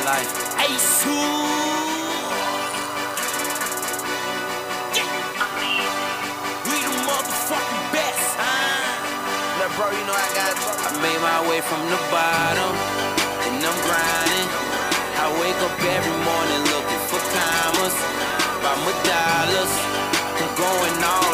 life. Ace we the motherfucking best, Look, bro, you know I got you. I made my way from the bottom, and I'm grinding. I wake up every morning looking for commas, by my dollars. I'm going all